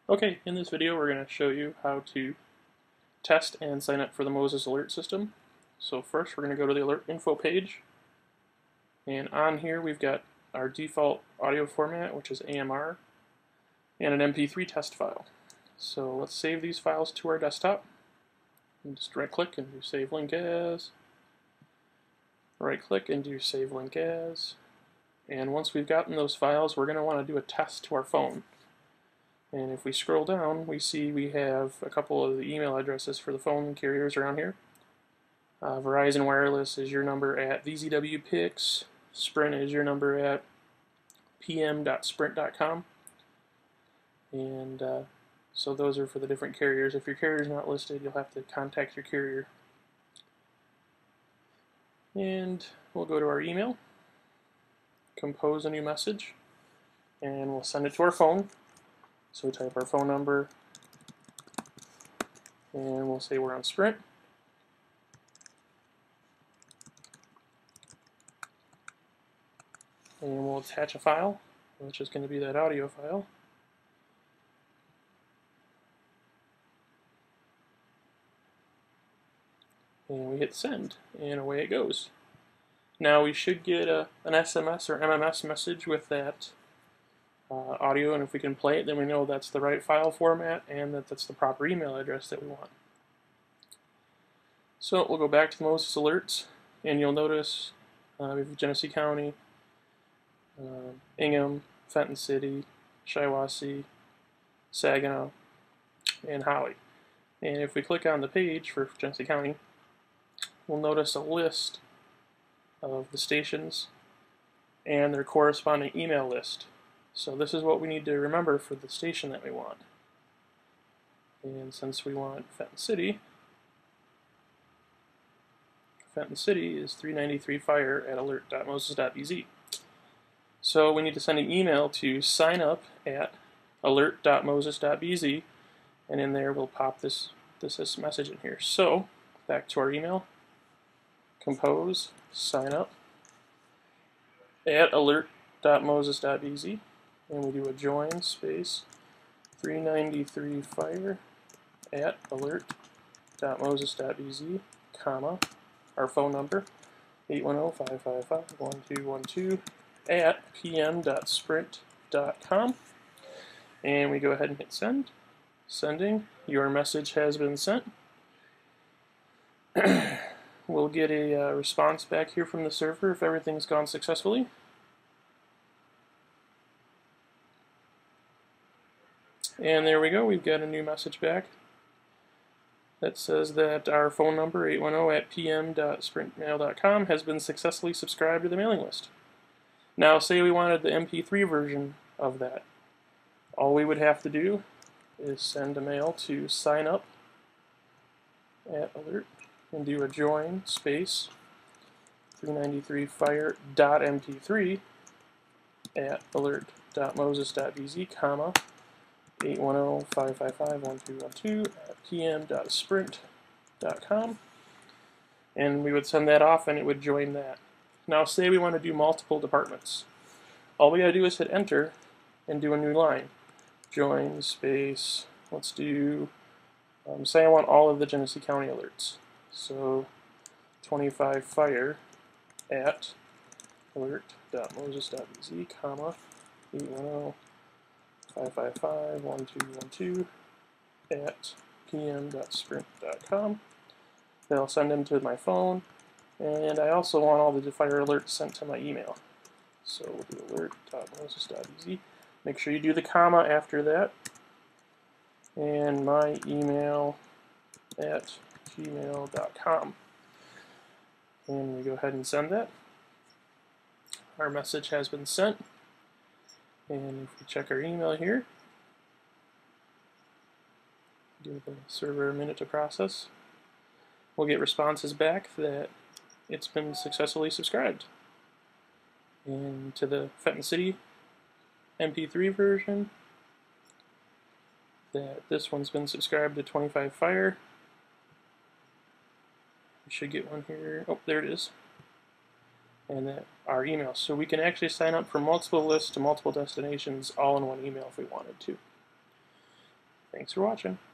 Okay, in this video we're going to show you how to test and sign up for the Moses alert system. So first we're going to go to the alert info page, and on here we've got our default audio format, which is AMR, and an MP3 test file. So let's save these files to our desktop, and just right click and do save link as, right click and do save link as, and once we've gotten those files we're going to want to do a test to our phone. And if we scroll down, we see we have a couple of the email addresses for the phone carriers around here. Verizon Wireless is your number at vzwpix. Sprint is your number at pm.sprint.com. And so those are for the different carriers. If your carrier is not listed, you'll have to contact your carrier. And we'll go to our email, compose a new message, and we'll send it to our phone. So we type our phone number, and we'll say we're on Sprint. And we'll attach a file, which is going to be that audio file. And we hit send, and away it goes. Now we should get an SMS or MMS message with that audio, and if we can play it, then we know that's the right file format and that that's the proper email address that we want. So we'll go back to the Moses alerts, and you'll notice we have Genesee County, Ingham, Fenton City, Shiawassee, Saginaw, and Holly. And if we click on the page for Genesee County, we'll notice a list of the stations and their corresponding email list. So this is what we need to remember for the station that we want. And since we want Fenton City is 393 fire at alert.moses.bz. So we need to send an email to signup@alert.moses.bz, and in there we'll pop this message in here. So back to our email, compose signup@alert.moses.bz, and we do a join space 393 fire at alert.moses.bz, comma, our phone number 810-555-1212 at pm.sprint.com, and we go ahead and hit send. Sending. Your message has been sent. We'll get a response back here from the server if everything's gone successfully. And there we go, we've got a new message back that says that our phone number 810-at-pm.sprintmail.com has been successfully subscribed to the mailing list. Now say we wanted the MP3 version of that. All we would have to do is send a mail to signup@alert and do a join space 393fire.mp3 at alert.moses.bz, comma, 810-555-1212 at pm.sprint.com, and we would send that off and it would join that. Now say we want to do multiple departments. All we got to do is hit enter and do a new line. Join space, let's do, say I want all of the Genesee County alerts. So 25 fire at alert.moses.bz, comma, 810-555-1212 at pm.sprint.com. They'll send them to my phone, and I also want all the fire alerts sent to my email. So we'll do alert.moses.bz. Make sure you do the comma after that, and my email at gmail.com. And we go ahead and send that. Our message has been sent. And if we check our email here, give the server a minute to process, we'll get responses back that it's been successfully subscribed. And to the Fenton City MP3 version, that this one's been subscribed to 25 fire. We should get one here. Oh, there it is. And that our email. So we can actually sign up for multiple lists to multiple destinations all in one email if we wanted to. Thanks for watching.